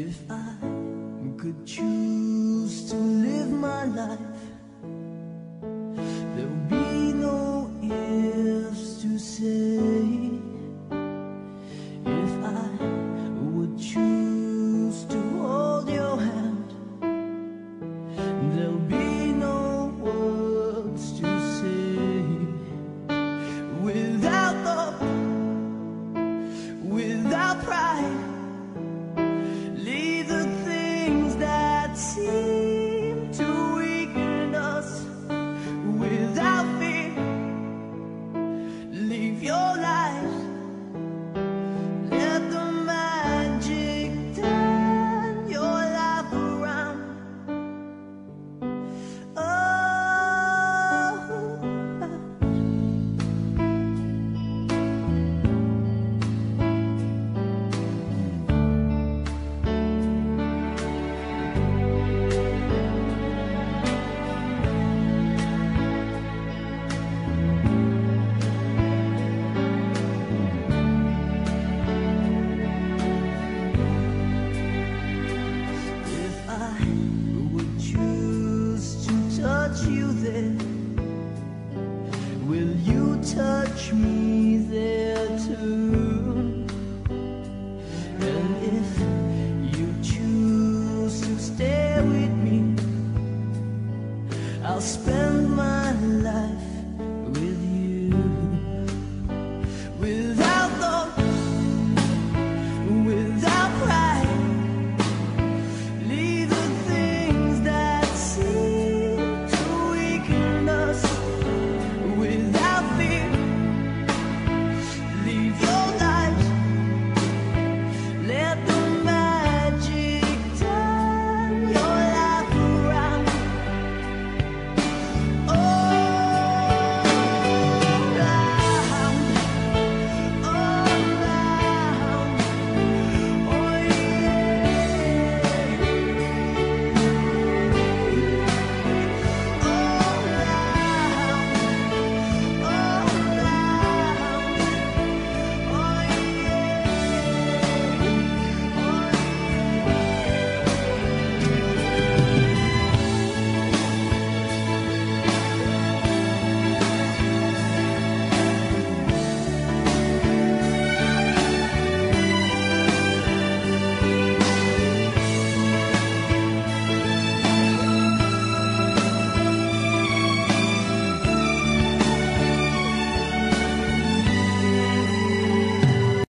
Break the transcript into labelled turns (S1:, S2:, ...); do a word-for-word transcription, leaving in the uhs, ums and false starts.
S1: If I could choose to live my life, there'll be no ifs to say. If I would choose to hold your hand, there'll be no words to say. Without love, without pride, leave the things that seem to weaken us. Without fear, leave your light. Let the magic turn your life around. You there, will you touch me there too? And if you choose to stay with me, I'll spend my life